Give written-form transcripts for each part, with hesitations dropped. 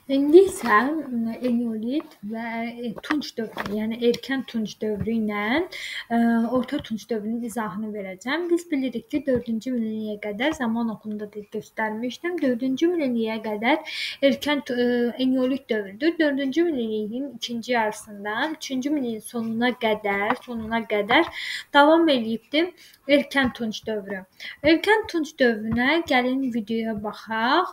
İndi isə eneolit və tunç dövrü, yəni erkən tunç dövrü ilə orta tunç dövrünün izahını verəcəm. Biz bilirik ki, 4-cü minilliyə qədər zaman oxumunda da göstərmişdim. 4-cü minilliyə qədər erkən eneolit dövrüdür. 4-cü minilliyin ikinci yarısından 3-cü minilliyin sonuna qədər davam eləyibdi erkən tunç dövrü. Erkən tunç dövrünə gəlin videoya baxaq.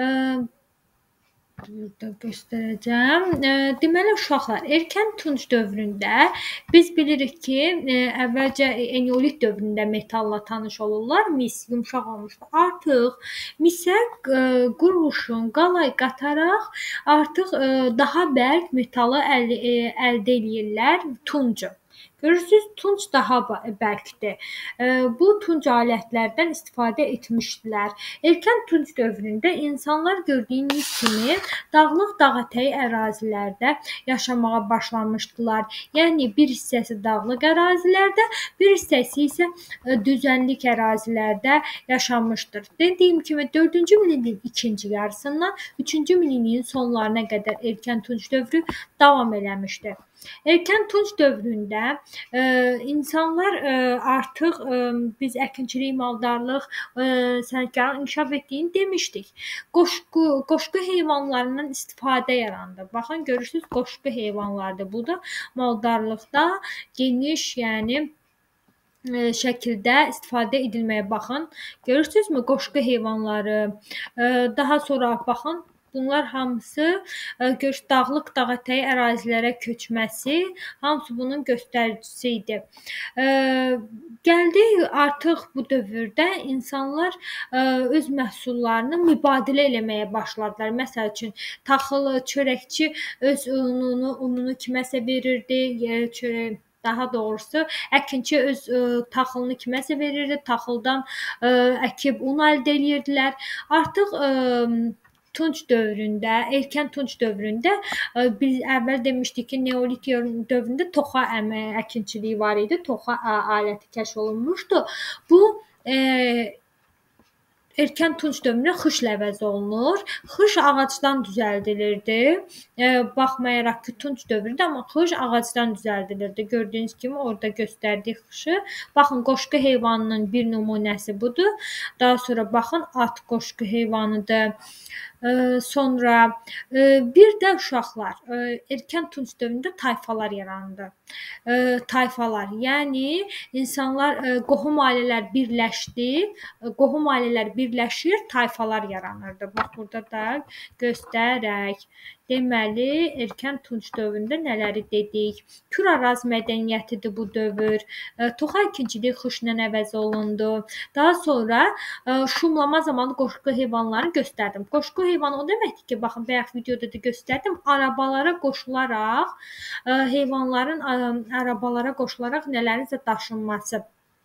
Burada göstərəcəm. Deməli uşaqlar, erkən tunç dövründə biz bilirik ki, əvvəlcə eneolit dövründə metalla tanış olurlar. Mis yumşaq olmuşdu. Artıq misə qurğuşun qalay qataraq artıq daha bərk metalı əldə eləyirlər tuncu. Görürsüz, tunç daha bərkdir. Bu tunc alətlərdən istifadə etmişdilər. Erkən tunc dövründə insanlar gördüyünüz kimi dağlıq dağətəyi ərazilərdə yaşamağa başlamışdılar. Yəni bir hissəsi dağlıq ərazilərdə, bir hissəsi isə düzənlik ərazilərdə yaşamışdır. Dediyim kimi 4-cü minilliyin ikinci yarısından 3-cü minilliyin sonlarına qədər erkən tunc dövrü davam eləmişdir. Erkən tunc dövründə insanlar artıq biz əkinçilik, maldarlıq sənətkarlığın inkişaf etdiyini demişdik. Qoşqu heyvanlarından istifadə yarandı. Baxın, görürsüz, qoşqu heyvanlardır. Bu da maldarlıqda geniş, yəni şəkildə istifadə edilməyə baxın. Görürsünüzmü qoşqu heyvanları? Daha sonra baxın, bunlar hamısı dağlıq dağətəyi ərazilərə köçməsi, hamısı bunun göstəricisi idi. Gəldik artıq bu dövrdə insanlar öz məhsullarını mübadilə eləməyə başladılar. Məsəl üçün taxılı, çörəkçi öz ununu kiməsə verirdi, daha doğrusu əkinçi öz taxılını kiməsə verirdi, taxıldan əkib un əldə edirdilər. Artıq tunç dövründə, erkən tunç dövründə biz əvvəl demişdik ki, neolit dövründə toxa əkinçiliyi var idi, toxa aləti kəşf olunmuşdu. Bu erkən tunç dövründə xışla əvəz olunur. Xış ağacdan düzəldilirdi. Baxmayaraq ki, tunç dövründə, amma xış ağacdan düzəldilirdi. Gördüyünüz kimi orada göstərdiyi xışı. Baxın, qoşqu heyvanının bir nümunəsi budur. Daha sonra baxın, at qoşqu heyvanıdır. Sonra bir də uşaqlar, erkən tunç dövründə tayfalar yarandı. Tayfalar, yəni insanlar, qohum ailələr birləşdi, qohum ailələr birləşir, tayfalar yaranırdı. Bax, burada da göstərək. Deməli, erkən tunç dövründə nələri dedik? Kür Araz mədəniyyətidir bu dövr. Toxa əkinçiliyi xışla əvəz olundu. Daha sonra şumlama zamanı qoşqu heyvanlarını göstərdim. Qoşqu heyvanı o deməkdir ki, baxın, bayaq videoda da göstərdim, arabalara qoşularaq, heyvanların arabalara qoşularaq nələrinsə daşınması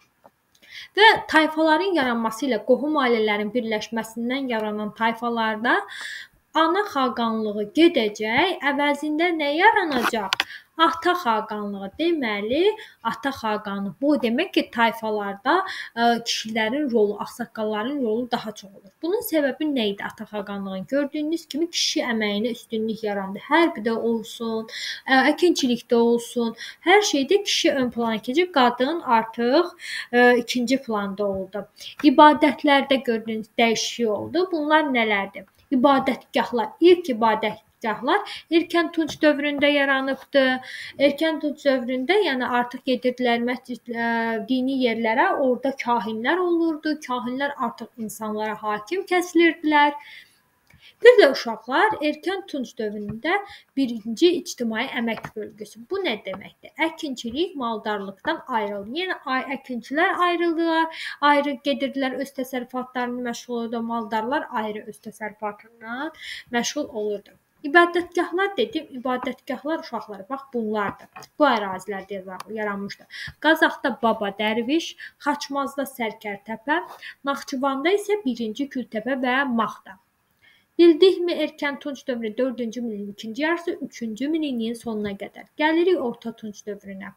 və tayfaların yaranması ilə qohum ailələrin birləşməsindən yaranan tayfalarda ana xaqanlığı gedəcək, əvəzində nə yaranacaq? Ata xaqanlığı. Deməli, ata xaqanı. Bu demək ki, tayfalarda kişilərin rolu, ağsaqqalların rolu daha çox olur. Bunun səbəbi nə idi ata xaqanlığın? Gördüyünüz kimi kişi əməyinə üstünlük yarandı. Hərbidə olsun, əkinçilikdə olsun, hər şeydə kişi ön plana keçib, qadın artıq ikinci planda oldu. İbadətlərdə gördüyünüz dəyişiklik oldu. Bunlar nələrdir? İbadətgahlar, ilk ibadətgahlar erkən tunç dövründə yaranıbdı. Erkən tunç dövründə, yəni artıq gedirdilər məscid, dini yerlərə, orada kahinlər olurdu. Kahinlər artıq insanlara hakim kəsilirdilər. Bir də uşaqlar erkən tunç dövründə birinci ictimai əmək bölgüsü. Bu nə deməkdir? Əkinçilik maldarlıqdan ayrıldı. Yəni əkinçilər ayrıldılar, ayrı gedirdilər öz təsərrüfatlarını məşğul oldu, maldarlar ayrı öz təsərrüfatlarından məşğul olurdu. İbadətgahlar dedim, ibadətgahlar uşaqlar, bax bunlardır. Bu ərazilərdə yaranmışdı. Qazaxda Baba Dərviş, Xaçmazda Sərkərtəpə, Naxçıvanda isə 1-ci Kültəpə və Maxda. Bildikmi erkən tunç dövrü 4-cü minilliyin ikinci yarısı 3-cü minilliyin sonuna qədər. Gəlirik orta tunç dövrünə.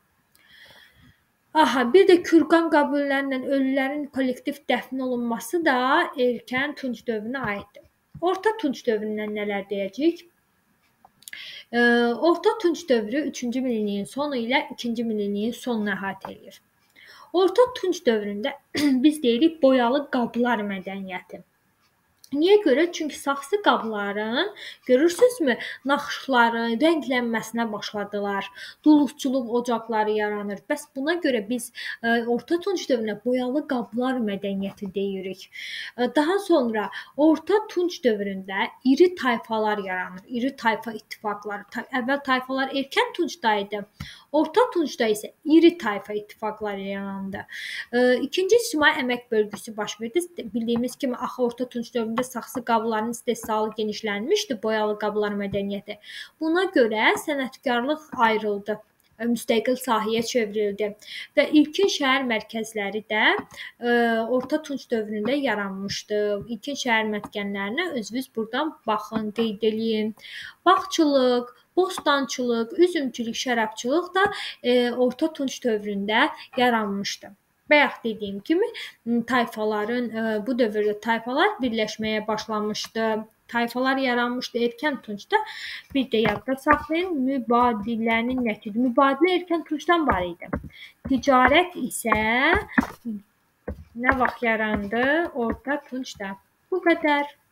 Bir də kürqan qəbullərlə ölülərin kollektiv dəfn olunması da erkən tunç dövrünə aiddir. Orta tunç dövründən nələr deyəcəyik? Orta Tunc dövrü 3-cü minilliyin sonu ilə 2-ci minilliyin sonunu əhatə edir. Orta Tunc dövründə biz deyirik boyalı qablar mədəniyyəti. Niyə görə? Çünki saxsı qabların görürsünüzmü, naxışları rənglənməsinə başladılar. Duluzçuluq ocaqları yaranır. Bəs buna görə biz Orta Tunc dövrünə boyalı qablar mədəniyyəti deyirik. Daha sonra Orta Tunc dövründə iri tayfalar yaranır. İri tayfa ittifaqları. Əvvəl tayfalar erkən Tuncda idi. Orta Tuncda isə iri tayfa ittifaqları yarandı. İkinci ictimai əmək bölgüsü baş verdi. Bildiyimiz kimi axı Orta Tunc dövründə saxsı qabların istehsalı genişlənmişdi, boyalı qablar mədəniyyəti. Buna görə sənətkarlıq ayrıldı, müstəqil sahəyə çevrildi və ilkin şəhər mərkəzləri də Orta Tunc dövründə yaranmışdı. İlkin şəhər məskənlərinə özünüz buradan baxın, qeyd eləyin. Bağçılıq, bostançılıq, üzümçülük, şərabçılıq da Orta Tunc dövründə yaranmışdı. Bayaq dediyim kimi tayfaların bu dövrdə tayfalar birləşməyə başlamışdı. Tayfalar yaranmışdı erkən Tuncda. Bir də yadda saxlayın, mübadilənin nəticəsi. Mübadilə erkən Tuncdan var idi. Ticarət isə nə vaxt yarandı? Orta Tuncda. Bu qədər.